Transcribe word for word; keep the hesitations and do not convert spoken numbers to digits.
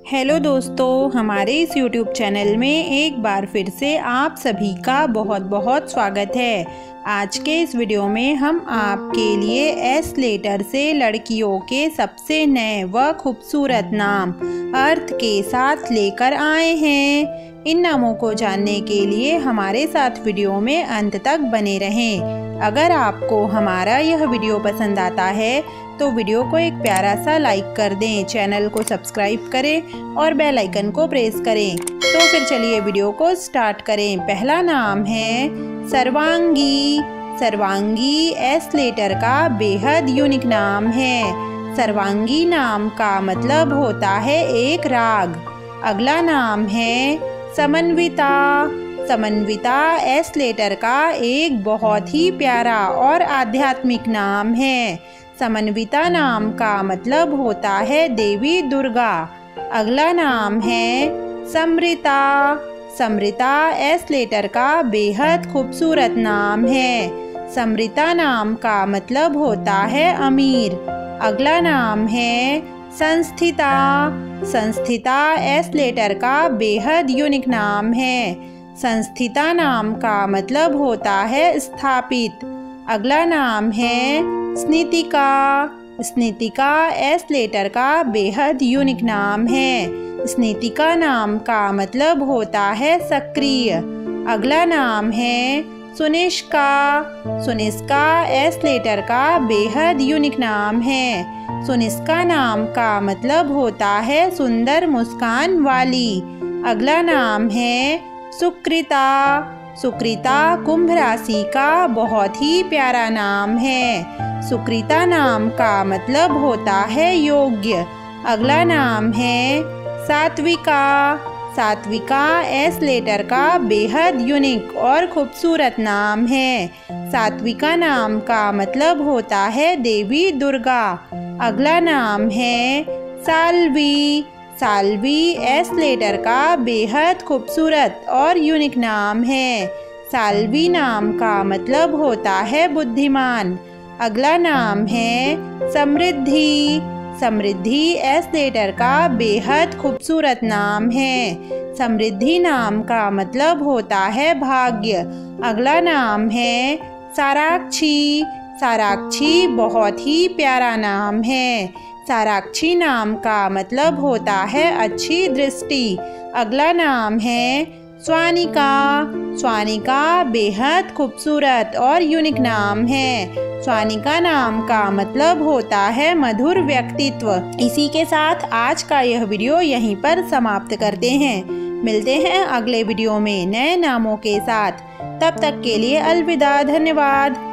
Hello दोस्तों, हमारे इस यूट्यूब चैनल में एक बार फिर से आप सभी का बहुत बहुत स्वागत है। आज के इस वीडियो में हम आपके लिए एस लेटर से लड़कियों के सबसे नए व खूबसूरत नाम अर्थ के साथ लेकर आए हैं। इन नामों को जानने के लिए हमारे साथ वीडियो में अंत तक बने रहें। अगर आपको हमारा यह वीडियो पसंद आता है तो वीडियो को एक प्यारा सा लाइक कर दें, चैनल को सब्सक्राइब करें और बेल आइकन को प्रेस करें। तो फिर चलिए वीडियो को स्टार्ट करें। पहला नाम है सर्वांगी। सर्वांगी एस लेटर का बेहद यूनिक नाम है। सर्वांगी नाम का मतलब होता है एक राग। अगला नाम है समन्विता। समन्विता एस लेटर का एक बहुत ही प्यारा और आध्यात्मिक नाम है। समन्विता नाम का मतलब होता है देवी दुर्गा। अगला नाम है समृता। समृता एस लेटर का बेहद खूबसूरत नाम है। समृता नाम का मतलब होता है अमीर। अगला नाम है संस्थिता। संस्थिता एस लेटर का बेहद यूनिक नाम है। संस्थिता नाम का मतलब होता है स्थापित। अगला नाम है स्नितिका। स्नितिका एस लेटर का बेहद यूनिक नाम है। स्नितिका नाम का मतलब होता है सक्रिय। अगला नाम है सुनिष्का। सुनिष्का एस लेटर का बेहद यूनिक नाम है। सुनिष्का नाम का मतलब होता है सुंदर मुस्कान वाली। अगला नाम है सुकृता। सुकृता कुंभ राशि का बहुत ही प्यारा नाम है। सुकृता नाम का मतलब होता है योग्य। अगला नाम है सात्विका। सात्विका एस लेटर का बेहद यूनिक और खूबसूरत नाम है। सात्विका नाम का मतलब होता है देवी दुर्गा। अगला नाम है साल्वी। साल्वी एस लेटर का बेहद खूबसूरत और यूनिक नाम है। साल्वी नाम का मतलब होता है बुद्धिमान। अगला नाम है समृद्धि। समृद्धि एस लेटर का बेहद खूबसूरत नाम है। समृद्धि नाम का मतलब होता है भाग्य। अगला नाम है साराक्षी। साराक्षी बहुत ही प्यारा नाम है। साराक्षी नाम का मतलब होता है अच्छी दृष्टि। अगला नाम है स्वानिका। स्वानिका बेहद खूबसूरत और यूनिक नाम है। स्वानिका नाम का मतलब होता है मधुर व्यक्तित्व। इसी के साथ आज का यह वीडियो यहीं पर समाप्त करते हैं। मिलते हैं अगले वीडियो में नए नामों के साथ। तब तक के लिए अलविदा। धन्यवाद।